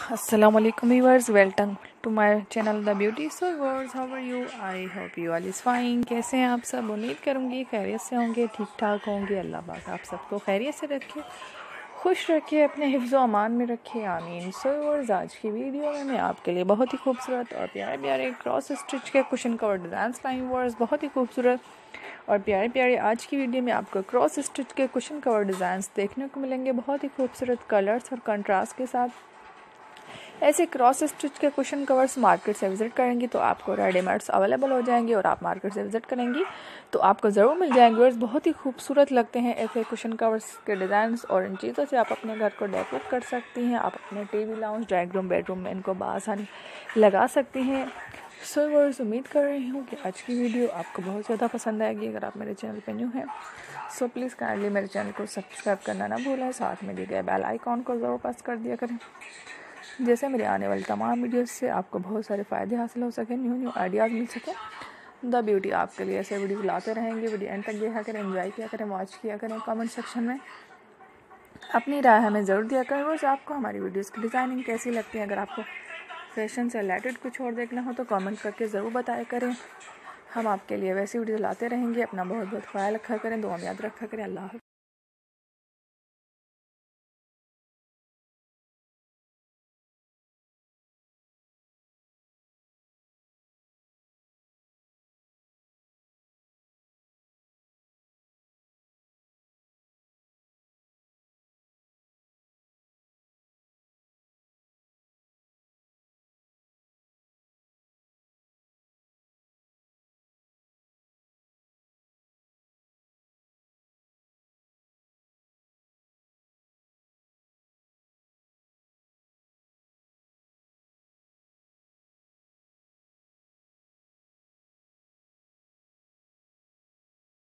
Assalamualaikum viewers, welcome to my channel The Beauty. So viewers, how are you? I hope you all is fine. कैसे हैं आप सब? उम्मीद करूँगी खैरियत से होंगे, ठीक ठाक होंगे। अल्लाह पाक आप सबको खैरियत से रखे, खुश रखिए, अपने हिफ्ज़ो अमान में रखिए, आमीन। सो वियूअर्स, आज की वीडियो में मैं आपके लिए बहुत ही खूबसूरत और प्यारे प्यारे क्रॉस स्टिच के कुशन कवर डिज़ाइन लाई वियूअर्स, बहुत ही खूबसूरत और प्यारे प्यारे। आज की वीडियो में आपको क्रॉस स्टिच के कुशन कवर डिज़ाइंस देखने को मिलेंगे, बहुत ही खूबसूरत कलर्स और कंट्रास्ट के साथ। ऐसे क्रॉस स्टिच के कुशन कवर्स मार्केट से विज़िट करेंगी तो आपको रेडीमेड्स अवेलेबल हो जाएंगे, और आप मार्केट से विज़िट करेंगी तो आपको ज़रूर मिल जाएंगे। और बहुत ही खूबसूरत लगते हैं ऐसे कुशन कवर्स के डिज़ाइंस, और इन चीज़ों से आप अपने घर को डेकोरेट कर सकती हैं। आप अपने TV lounge, drawing room, bedroom में इनको बआसानी लगा सकती हैं। सो व्यूअर्स, उम्मीद कर रही हूँ कि आज की वीडियो आपको बहुत ज़्यादा पसंद आएगी। अगर आप मेरे चैनल पर न्यू हैं सो प्लीज़ काइंडली मेरे चैनल को सब्सक्राइब करना ना भूलें, साथ में दिए गए बेल आइकॉन को ज़रूर प्रेस कर दिया करें, जैसे मेरे आने वाली तमाम वीडियोस से आपको बहुत सारे फ़ायदे हासिल हो सकें, न्यू आइडियाज़ मिल सकें। द ब्यूटी आपके लिए ऐसे वीडियो लाते रहेंगे। वीडियो एंड तक देखा करें, एंजॉय किया करें, वॉच किया करें। कमेंट सेक्शन में अपनी राय हमें ज़रूर दिया करें। रोज़ आपको हमारी वीडियोस की डिज़ाइनिंग कैसी लगती है। अगर आपको फैशन से रिलेटेड कुछ और देखना हो तो कमेंट करके ज़रूर बताया करें। हम आपके लिए वैसी वीडियो लाते रहेंगे। अपना बहुत बहुत ख्याल रखा करें, दुआ में याद रखा करें। अल्लाह।